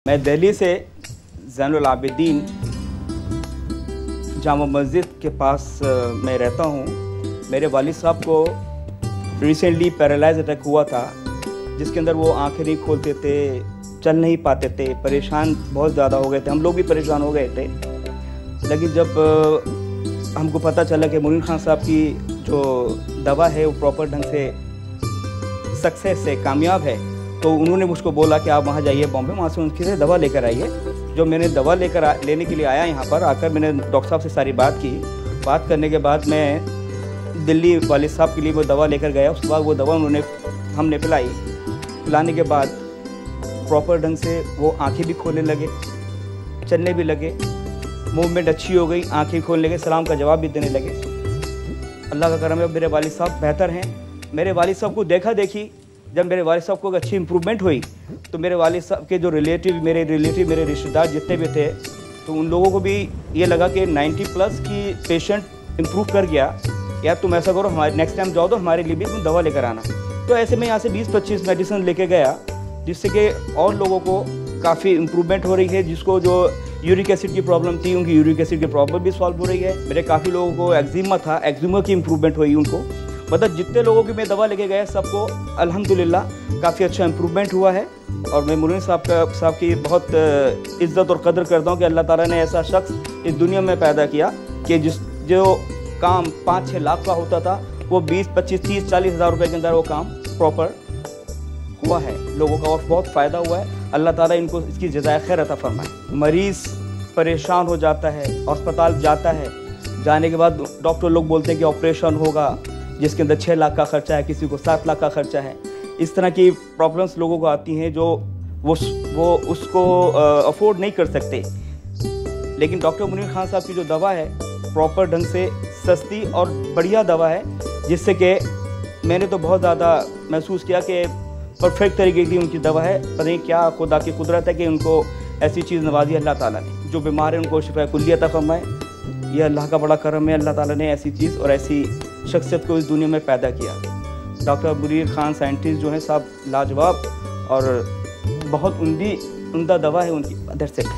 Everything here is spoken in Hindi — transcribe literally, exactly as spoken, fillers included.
मैं दिल्ली से ज़ैनुल आबिदीन जामा मस्जिद के पास मैं रहता हूँ। मेरे वालिद साहब को रिसेंटली पैरालाइज अटैक हुआ था, जिसके अंदर वो आंखें नहीं खोलते थे, चल नहीं पाते थे, परेशान बहुत ज़्यादा हो गए थे। हम लोग भी परेशान हो गए थे। लेकिन जब हमको पता चला कि मुनीर खान साहब की जो दवा है वो प्रॉपर ढंग से सक्सेस है, कामयाब है, तो उन्होंने मुझको बोला कि आप वहाँ जाइए बॉम्बे, वहाँ से उनकी से दवा लेकर आइए। जो मैंने दवा लेकर लेने के लिए आया यहाँ पर, आकर मैंने डॉक्टर साहब से सारी बात की। बात करने के बाद मैं दिल्ली वालिद साहब के लिए वो दवा लेकर गया। उसके बाद वो दवा उन्होंने हमने पिलाई। पिलाने के बाद प्रॉपर ढंग से वो आँखें भी खोलने लगे, चलने भी लगे, मूवमेंट अच्छी हो गई, आँखें खोलने लगे, सलाम का जवाब भी देने लगे। अल्लाह का करम है, मेरे वालिद साहब बेहतर हैं। मेरे वालिद साहब को देखा देखी जब मेरे वालिद साहब को अच्छी इम्प्रूवमेंट हुई, तो मेरे वालिद साहब के जो रिलेटिव मेरे रिलेटिव मेरे रिश्तेदार जितने भी थे, तो उन लोगों को भी ये लगा कि नब्बे प्लस की पेशेंट इम्प्रूव कर गया, यार तुम ऐसा करो, हमारे नेक्स्ट टाइम जाओ तो हमारे लिए भी तुम दवा लेकर आना। तो ऐसे में यहाँ से बीस पच्चीस मेडिसिन लेके गया, जिससे कि और लोगों को काफ़ी इम्प्रूवमेंट हो रही है। जिसको जो यूरिक एसिड की प्रॉब्लम थी, उनकी यूरिक एसिड की प्रॉब्लम भी सॉल्व हो रही है। मेरे काफ़ी लोगों को एक्जिमा था, एक्जिमा की इम्प्रूवमेंट हुई उनको। मतलब जितने लोगों की मैं दवा लेके गया सबको अल्हम्दुलिल्लाह काफ़ी अच्छा इम्प्रूवमेंट हुआ है। और मैं मुनीर साहब का साहब की बहुत इज़्ज़त और कदर करता हूँ कि अल्लाह ताला ने ऐसा शख्स इस दुनिया में पैदा किया कि जिस जो काम पाँच छः लाख का होता था, वो बीस पच्चीस तीस चालीस हज़ार रुपये के अंदर वो काम प्रॉपर हुआ है लोगों का, और बहुत फ़ायदा हुआ है। अल्लाह ताला इनको इसकी जज़ाए खैर अता फरमाए। मरीज़ परेशान हो जाता है, अस्पताल जाता है, जाने के बाद डॉक्टर लोग बोलते हैं कि ऑपरेशन होगा, जिसके अंदर छः लाख का खर्चा है, किसी को सात लाख का खर्चा है। इस तरह की प्रॉब्लम्स लोगों को आती हैं जो वो वो उसको अफोर्ड नहीं कर सकते। लेकिन डॉक्टर मुनीर खान साहब की जो दवा है प्रॉपर ढंग से सस्ती और बढ़िया दवा है, जिससे कि मैंने तो बहुत ज़्यादा महसूस किया कि परफेक्ट तरीके की उनकी दवा है। पता नहीं क्या खुदा की कुदरत है कि उनको ऐसी चीज़ नवाजी अल्लाह ताला ने। जो बीमार है उनको शिफा कुल्ली अता फरमाए। यह अल्लाह का बड़ा करम है, अल्लाह ताला ने ऐसी चीज़ और ऐसी शख्सियत को इस दुनिया में पैदा किया। डॉक्टर मुनीर खान साइंटिस्ट जो हैं साहब लाजवाब और बहुत उम्दी उम्दा दवा है उनकी मदद से।